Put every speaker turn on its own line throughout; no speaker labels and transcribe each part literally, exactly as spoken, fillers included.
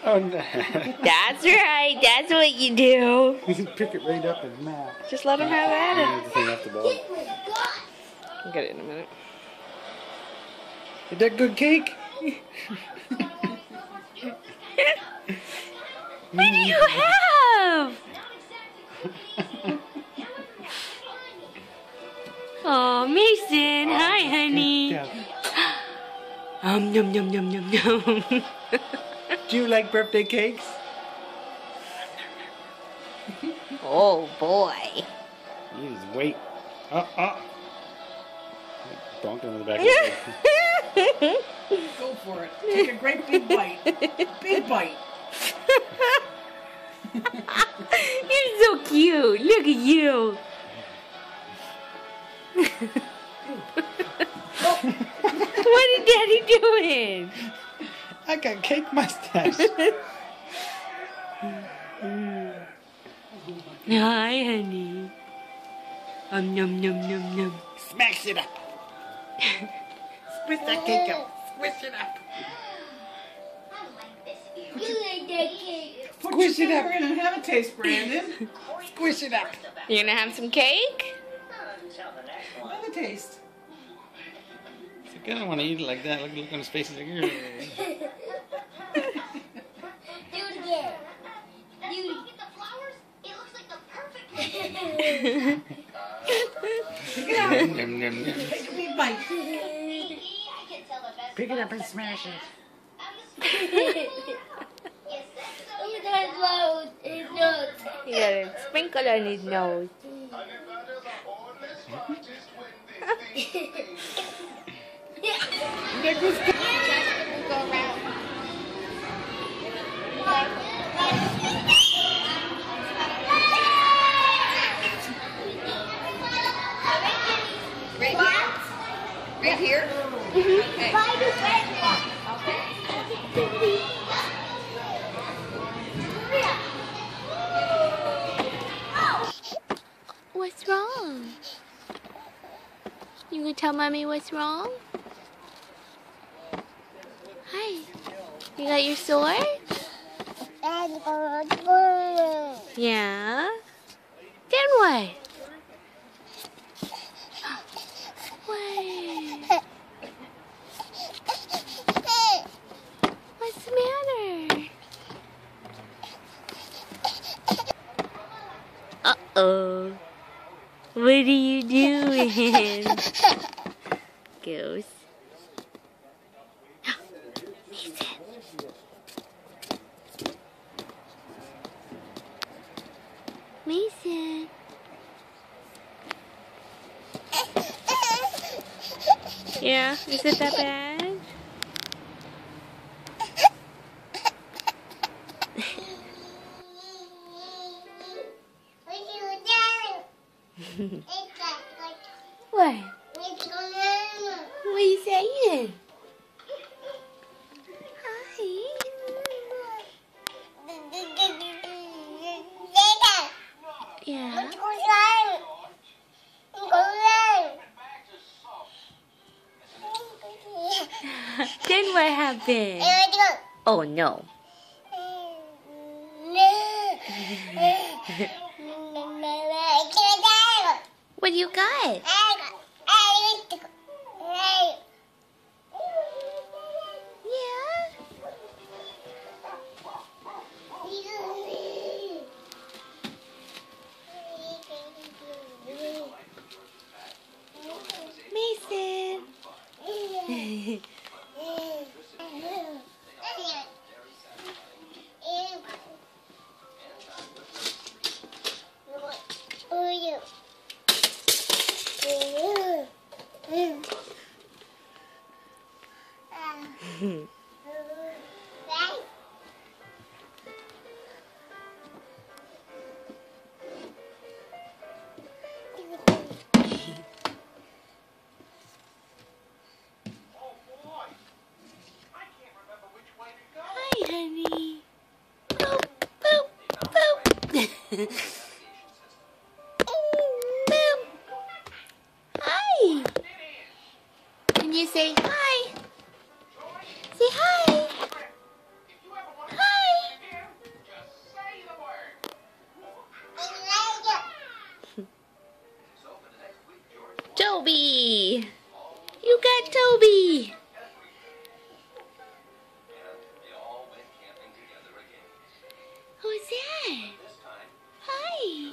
Oh, no.
That's right. That's what you do.
You can pick it right up in mouth.
Just let him have at it.
The thing off the ball.
I'll get it in a minute.
Is that good cake?
What do you have? Oh, Mason. Hi, honey. Um, yum, yum, yum, yum, yum.
Do you like birthday cakes?
Oh, boy.
You just wait. Uh, uh. Bonk him in the back of the head.
Go for it. Take a great big bite. Big bite.
You're so cute. Look at you. What is Daddy doing?
I got cake mustache.
Hi, honey. Um, num, num, num, num.
Smash it up. Squish that cake up. Squish it up.
Squish it up in and have a taste, Brandon.
Squish it up.
You gonna have some cake?
Have a taste.
I don't want to eat it like that. Look, look on his face. He's like, "Ugh."
Do it again. Do it. Get the flowers. It looks like the perfect.
Pick it up.
Yum, yum, yum, yum.
Take a big bite.
Pick it up and smash it.
Look at his nose. His nose.
You got a sprinkle on his nose.
That goes
Go around.
Right here? Right here? Okay.
What's wrong? You gonna tell Mommy what's wrong? Hi. You got your sword? Yeah. Then what? Wait. What's the matter? Uh-oh. What are you doing? Goose. Mason. Yeah, is it that bad? What? What are you saying? Hi. Yeah. Then what happened? Oh no. What do you got? Yeah. Mason. Hi, honey. Boop, boop, boop. Boop. Hi. Can you say hi? Say hi. Hi. Toby. You got Toby. Who's that? Hi.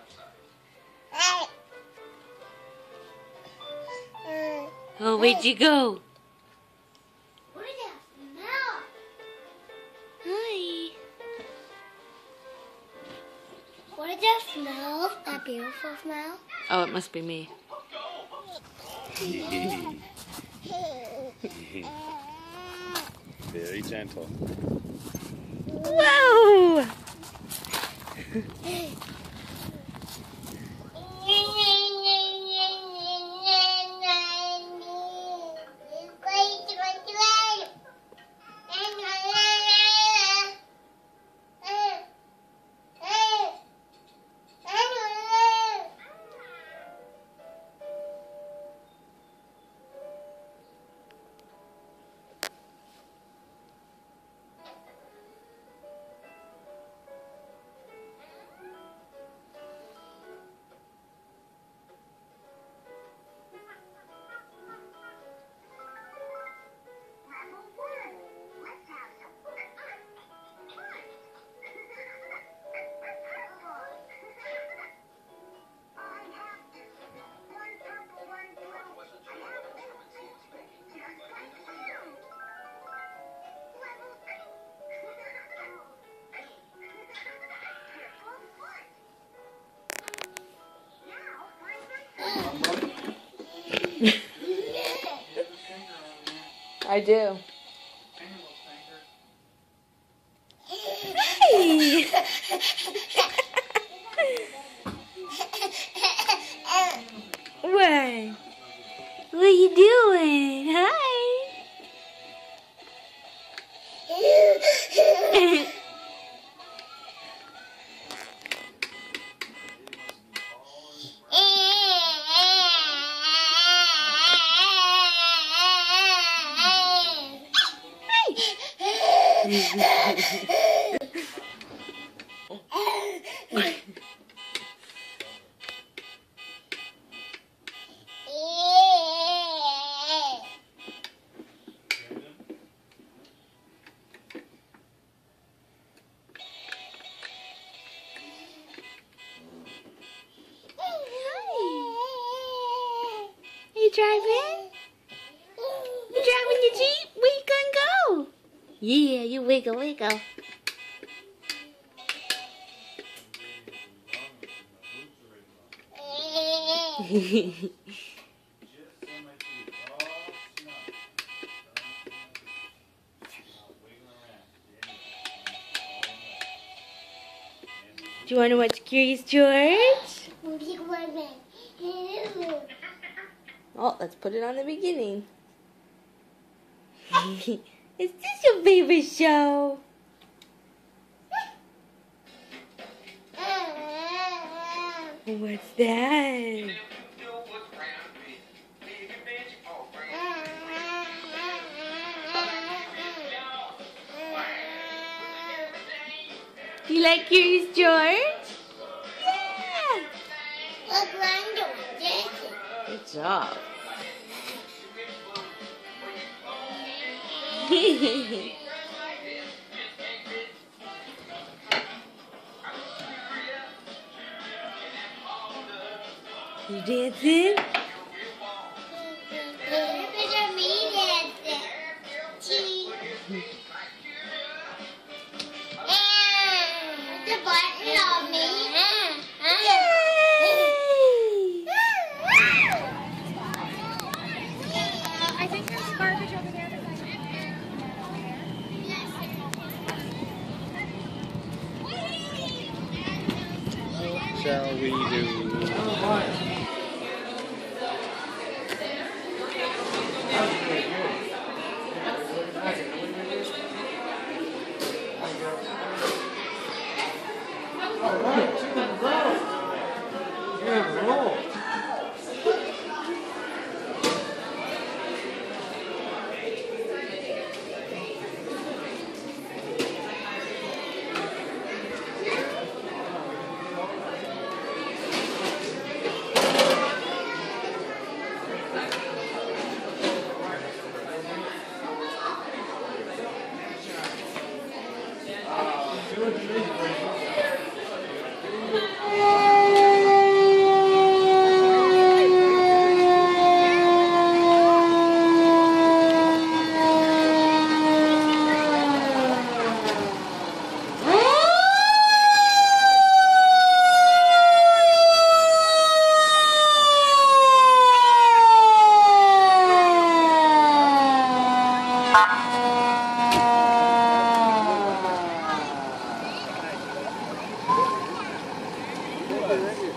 Oh, where'd you go?
What is that smell?
Hi.
What is that smell? That beautiful smell?
Oh, it must be me.
Very gentle.
Whoa! I do. Hey! What? What are you doing? Hi. You driving? You driving your Jeep? Where you gonna go? Yeah, you wiggle, wiggle. Do you want to watch Curious George? Oh, let's put it on the beginning. Is this your favorite show? What's that? Do you like Curious George? Yeah! Good job. You dancing?
Shall we do? good.